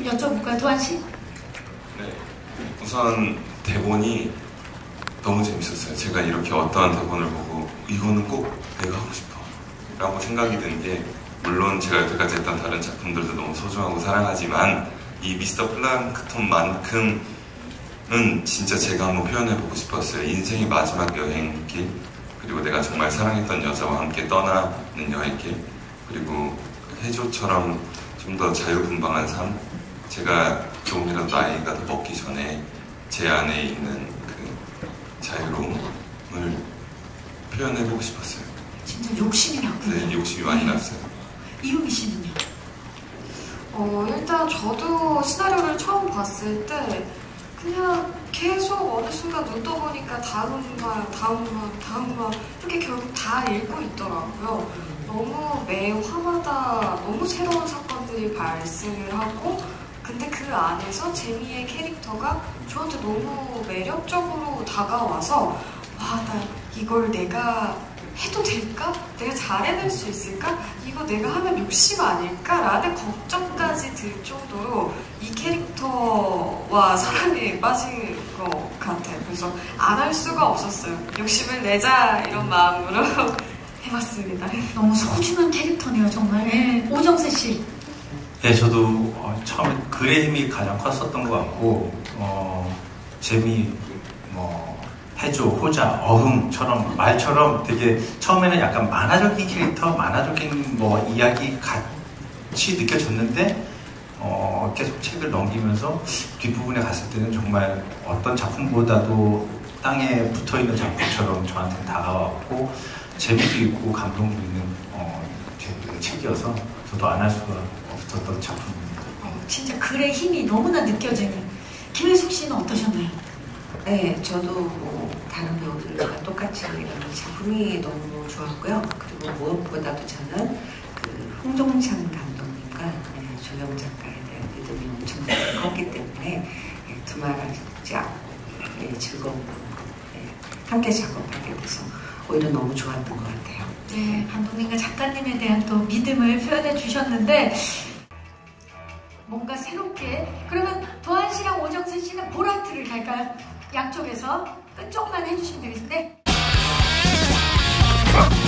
여쭤볼까요, 도한 씨? 네, 우선 대본이 너무 재밌었어요. 제가 이렇게 어떠한 대본을 보고 이거는 꼭 내가 하고 싶어 라고 생각이 든 게, 물론 제가 여태까지 했던 다른 작품들도 너무 소중하고 사랑하지만 이 미스터 플랑크톤만큼은 진짜 제가 한번 표현해보고 싶었어요. 인생의 마지막 여행길, 그리고 내가 정말 사랑했던 여자와 함께 떠나는 여행길, 그리고 해조처럼 좀 더 자유분방한 삶, 제가 조금이라도 나이가 더 먹기 전에 제 안에 있는 그 자유로움을 표현해보고 싶었어요. 진짜 욕심이 났군요. 네, 욕심이 많이 났어요. 이유미 씨는요? 일단 저도 시나리오를 처음 봤을 때 그냥 계속 어느 순간 눈 떠보니까 다음 말 이렇게 결국 다 읽고 있더라고요. 너무 매 화마다 너무 새로운 사건들이 발생을 하고, 근데 그 안에서 제미의 캐릭터가 저한테 너무 매력적으로 다가와서, 와, 나 이걸 내가 해도 될까? 내가 잘 해낼 수 있을까? 이거 내가 하면 욕심 아닐까? 라는 걱정까지 들 정도로 이 캐릭터와 사랑에 빠진 것 같아요. 그래서 안 할 수가 없었어요. 욕심을 내자 이런 마음으로 해봤습니다. 너무 소중한 캐릭터네요, 정말. 네. 오정세 씨. 네, 저도 처음에 글의 힘이 가장 컸었던 것 같고, 재미, 해조, 호자, 어흥처럼 말처럼 되게 처음에는 약간 만화적인 캐릭터, 만화적인 이야기 같이 느껴졌는데, 계속 책을 넘기면서 뒷부분에 갔을 때는 정말 어떤 작품보다도 땅에 붙어있는 작품처럼 저한테 다가왔고, 재미도 있고 감동도 있는 책이어서 저도 안 할 수가 없었던 작품입니다. 진짜 글의 힘이 너무나 느껴지는. 김혜숙 씨는 어떠셨나요? 네, 저도 다른 배우들과 똑같이 이런 작품이 너무 좋았고요. 그리고 무엇보다도 저는 그 홍종창 감독님과 조영 작가에 대한 믿음이 엄청 컸기 때문에 두말하지 않고 즐거운 함께 작업하게 돼서 오히려 너무 좋았던 것 같아요. 네, 감독님과 작가님에 대한 또 믿음을 표현해 주셨는데, 뭔가 새롭게. 그러면 도한 씨랑 오정세 씨는 보라트를 갈까요? 양쪽에서 끝쪽만 해주시면 되겠는데.